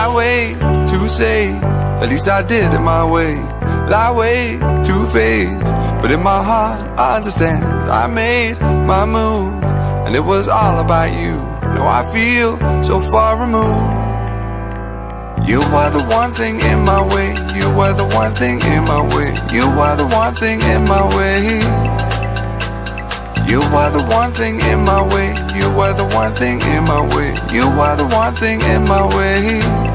lie way to say, at least I did it my way. Lie way too faced, but in my heart I understand. I made my move, and it was all about you. Now I feel so far removed. You were the one thing in my way. You were the one thing in my way. You were the one thing in my way. You were the one thing in my way. You were the one thing in my way. You were the one thing in my way.